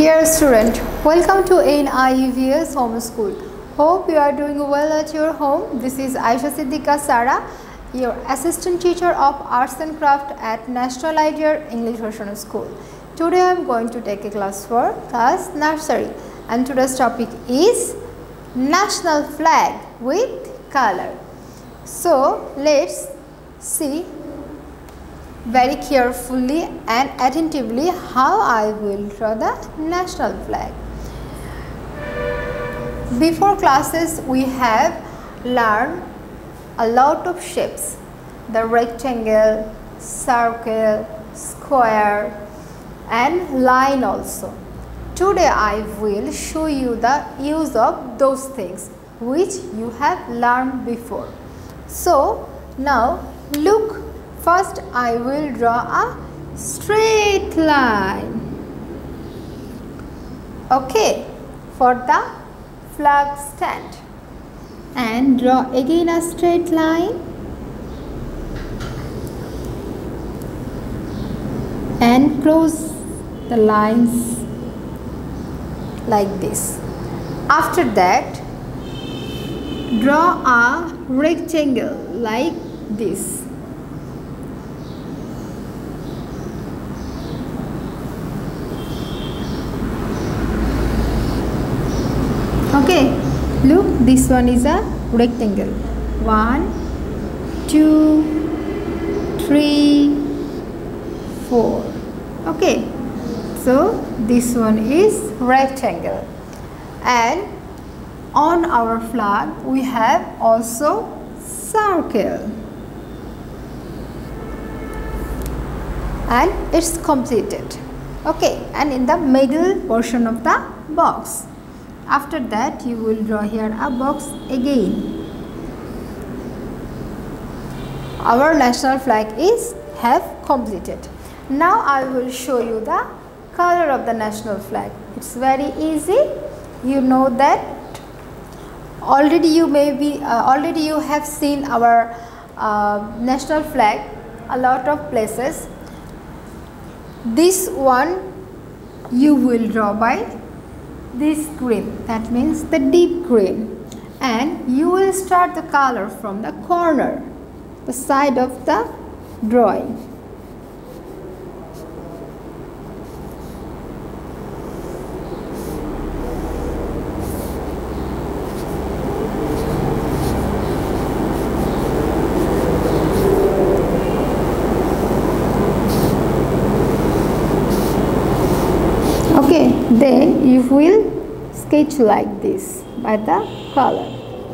Dear student, welcome to NIEVS Home School. Hope you are doing well at your home. This is Aisha Siddiqa Sara, your assistant teacher of Arts and Craft at National Ideal English Version School. Today I am going to take a class for class nursery, and today's topic is national flag with color. So let's see very carefully and attentively how I will draw the national flag. Before classes we have learned a lot of shapes: the rectangle, circle, square and line also. Today I will show you the use of those things which you have learned before. So now look. First, I will draw a straight line. Okay, for the flag stand, and draw again a straight line and close the lines like this. After that, draw a rectangle like this. Okay, look, this one is a rectangle. 1, 2, 3, 4. Okay, so this one is rectangle. And on our flag we have also circle. And it's completed. Okay, and in the middle portion of the box. After that you will draw here a box again. Our national flag is have completed. Now I will show you the color of the national flag. It's very easy. You know that already you have seen our national flag a lot of places. This one you will draw by this green, that means the deep green, and you will start the color from the corner, the side of the drawing. Okay, then you will sketch like this by the color.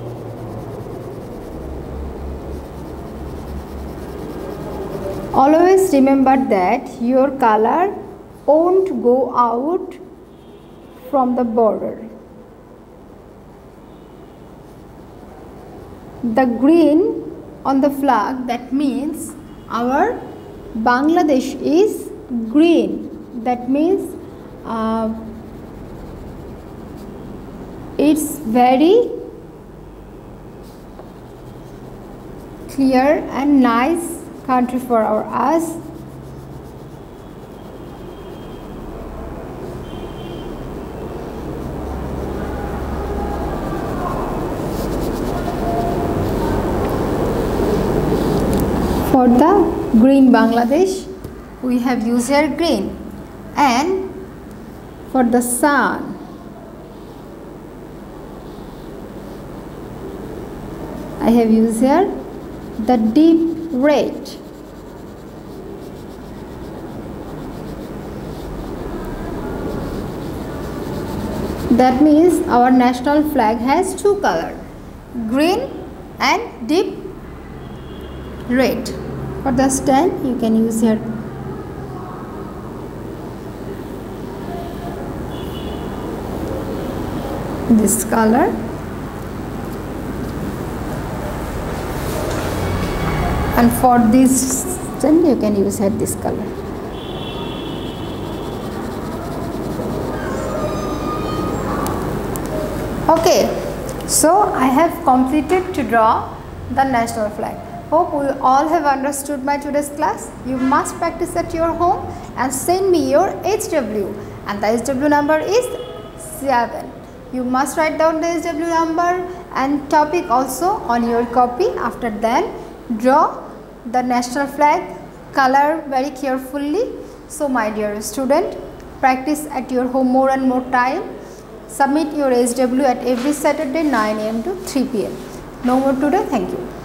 Always remember that your color won't go out from the border. The green on the flag, that means our Bangladesh is green. That means it's very clear and nice country for us. For the green Bangladesh we have used here green, and for the sun I have used here the deep red. That means our national flag has two colors, green and deep red. For the stand you can use here this color, and for this stand you can use here this color. Okay, so I have completed to draw the national flag. Hope we all have understood my today's class. You must practice at your home and send me your HW and the SW number is 7. You must write down the SW number and topic also on your copy. After then, draw the national flag, color very carefully. So my dear student, practice at your home more and more time. Submit your SW at every Saturday 9 AM to 3 PM. No more today. Thank you.